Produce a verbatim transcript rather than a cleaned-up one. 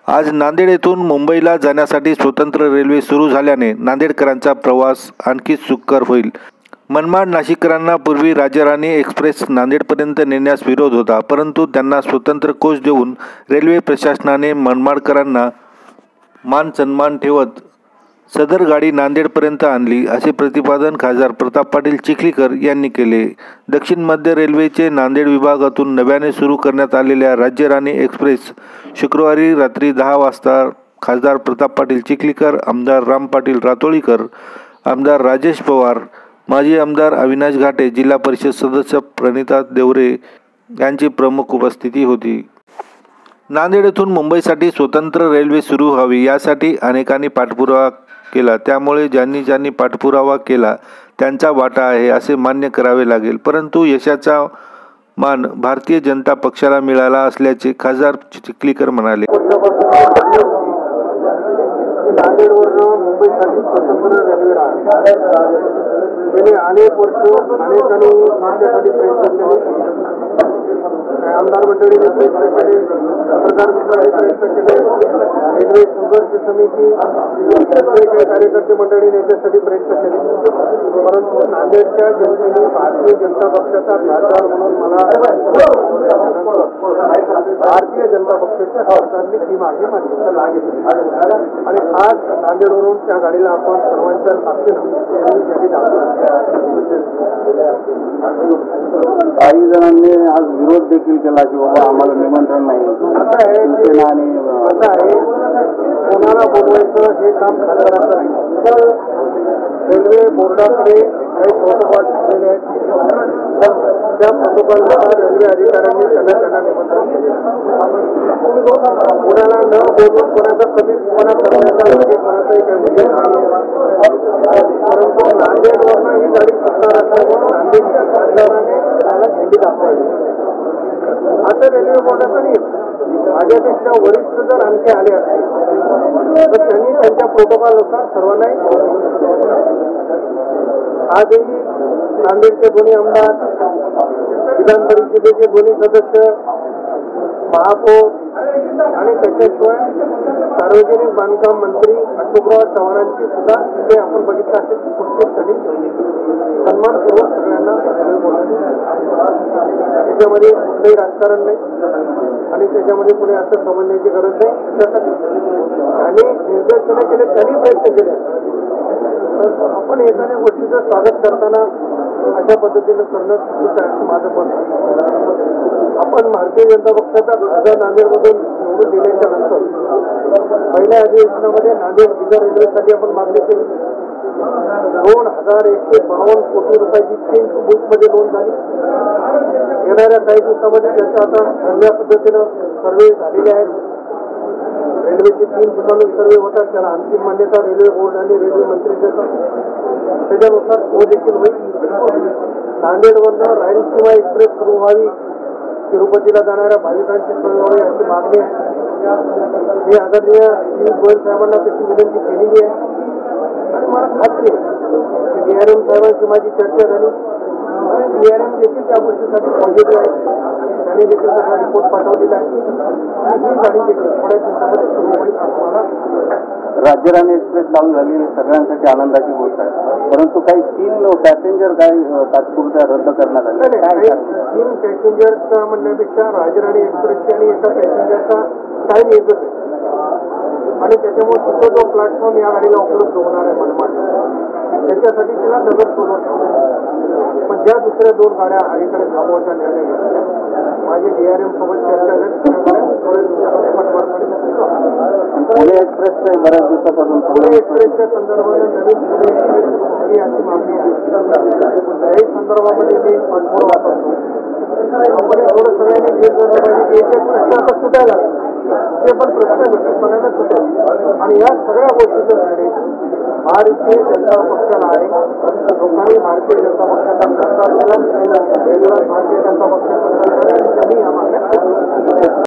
आज नांदेड येथून मुंबईला जाण्यासाठी स्वतंत्र रेल्वे सुरू झाल्याने नांदेडकरांचा प्रवास आणखी सुकर होईल। मनमाड नाशिककरांना पूर्वी राज्यराणी एक्सप्रेस नांदेडपर्यंत नेण्यास विरोध होता, परंतु त्यांना स्वतंत्र कोच देऊन रेल्वे प्रशासनाने मनमाडकरांना मान सन्मान ठेवत सदर गाडी नांदेडपर्यंत आणली, असे प्रतिपादन खासदार प्रताप पाटील चिखलीकर यांनी केले। दक्षिण मध्य रेल्वेचे नांदेड विभागातून नव्याने सुरू करण्यात आलेल्या राज्यराणी एक्सप्रेस शुक्रवारी रात्री दहा वाजता खासदार प्रताप पाटील चिखलीकर, आमदार राम पाटील रातोळीकर, आमदार राजेश पवार, माजी आमदार अविनाश घाटे, जिल्हा परिषद सदस्य प्रणिता देवरे यांची प्रमुख उपस्थिती होती। नांदेड येथून मुंबईसाठी स्वतंत्र रेल्वे सुरू व्हावी यासाठी अनेकांनी पाठपुरावा केला, त्यामुळे ज्यांनी ज्यांनी पाठपुरावा केला त्यांचा वाटा आहे असे मान्य करावे लागेल। परंतु यशाचा मान भारतीय जनता पक्षाला मिळाला असल्याचे खासदार चिखलीकर म्हणाले। मुंबईसाठी स्वतंत्र रेल्वे गेले अनेक वर्ष अनेकांनी मागण्यासाठी प्रयत्न केले, आमदार मंडळीने प्रयत्न केले, पत्रकार मित्रांनी प्रयत्न केले, रेल्वे संघर्ष समिती काही कार्यकर्ते मंडळीने याच्यासाठी प्रयत्न केले, परंतु नांदेडच्या जनतेने भारतीय जनता पक्षाचा खासदार म्हणून मला भारतीय जनता पक्षाच्या सरकारने ती मागे मान्यता लागेल आणि आज नांदेडवरून त्या गाडीला आपण सर्वांच्या साक्षीने काही जणांनी आज विरोध देखील केला की बाबा आम्हाला निमंत्रण नाही। असं आहे आणि असं आहे कोणाला बोलवायचं हे काम खासदाराचं नाही। रेल्वे बोर्डाकडे काही प्रोटोकॉल ठेवलेले आहेत, त्या प्रोटोकॉलनुसार रेल्वे अधिकाऱ्यांनी त्यांना त्यांना निमंत्रण केले। कोणाला न बोलून कोणाचा कमीपणा करण्याचा लगे कोणाचाही काही उद्देश नाही, परंतु नांदेडवरनं ही गाडी सुटणार असल्यामुळे नांदेडच्या खासदाराने त्याला झेंडी दाखवायची असं रेल्वे बोर्डाचं नाही। माझ्यापेक्षा वरिष्ठ जर आणखी आले असतील तर त्यांनी त्यांच्या प्रोटोकॉलनुसार सर्वांनाही आजही नांदेडचे दोन्ही आमदार, विधान परिषदेचे दोन्ही सदस्य, महापौर आणि त्याच्याशिवाय सार्वजनिक बांधकाम मंत्री अशोकराव चव्हाणांची सुद्धा तिथे आपण बघितलं असेल पुढची त्यांनी सन्मानपूर्वक सगळ्यांना त्याच्यामध्ये कुठलंही राजकारण नाही आणि त्याच्यामध्ये कुणी असं समजण्याची गरज नाही। त्याच्यासाठी त्यांनी निर्देशन केले, त्यांनी प्रयत्न केले, आपण एखाद्या गोष्टीचं स्वागत करताना अशा पद्धतीनं करणं चुकीचं आहे असं माझं मत आहे। आपण भारतीय जनता पक्षाचा खासदार नांदेडमधून निवडून दिल्याच्या नंतर पहिल्या अधिवेशनामध्ये नांदेड विदर्भ रेल्वेसाठी आपण मागणी केली। दोन हजार एकशे बावन्न कोटी रुपयाची तीन बुकमध्ये नोंद झाली। येणाऱ्या काही दिवसामध्ये त्याचा आता चांगल्या पद्धतीनं सर्वे झालेले आहेत। रेल्वेचे तीन ठिकाणी सर्वे होतात, त्याला अंतिम मान्यता रेल्वे बोर्ड आणि रेल्वे मंत्री देतात, त्याच्यानुसार तो देखील होईल। नांदेडवरनं रायलसीमा एक्सप्रेस सुरू व्हावी, तिरुपतीला जाणाऱ्या भाविकांची सोय व्हावी अशी मागणी आहे। मी आदरणीय पियुष गोयल साहेबांना तशी विनंती केलेली आहे आणि मला खात्री आहे की डी आर एम साहेबांशी माझी चर्चा झाली आणि डी आर एम देखील त्या गोष्टीसाठी पॉझिटिव्ह आहे, त्यांनी देखील त्याचा रिपोर्ट पाठवलेला आहे आणि ही गाडी देखील थोड्या दिवसामध्ये सुरू होईल असं मला। राज्यराणी एक्सप्रेस चालू झाली सगळ्यांसाठी आनंदाची गोष्ट आहे, परंतु काही तीन पॅसेंजर काही तात्पुरत्या रद्द करण्यात आले। तीन पॅसेंजरचा म्हणण्यापेक्षा राज्यराणी एक्सप्रेसची आणि एका पॅसेंजरचा टाईम एकच आहे आणि त्याच्यामुळे तिथं जो प्लॅटफॉर्म या गाडीला उपलब्ध होणार आहे मनमाड त्याच्यासाठी तिला नजर सोडत नाही। पण ज्या दुसऱ्या दोन गाड्या अलीकडे थांबवायचा निर्णय घेतला, माझी डी आर एम सोबत चर्चा झाली, पुणे एक्सप्रेस बऱ्याच दिवसापासून पुणे एक्सप्रेसच्या संदर्भाने नवीन पुणे एक्सप्रेस सुरू अशी मागणी आहे, त्याही संदर्भामध्ये मी पाठपुरावा करतो। आपण थोडं सगळ्यांनी घेत झालं पाहिजे की एक एक प्रश्न आता सुटायला लागला, ते पण प्रश्न निश्चितपणाने सुटेल आणि या सगळ्या गोष्टीचं निर्णय भारतीय जनता पक्षाला आहे। लोकांनी भारतीय जनता पक्षाचा प्रचार केला, भारतीय जनता पक्षाचा सरकार आहे, त्यांनी या मागण्या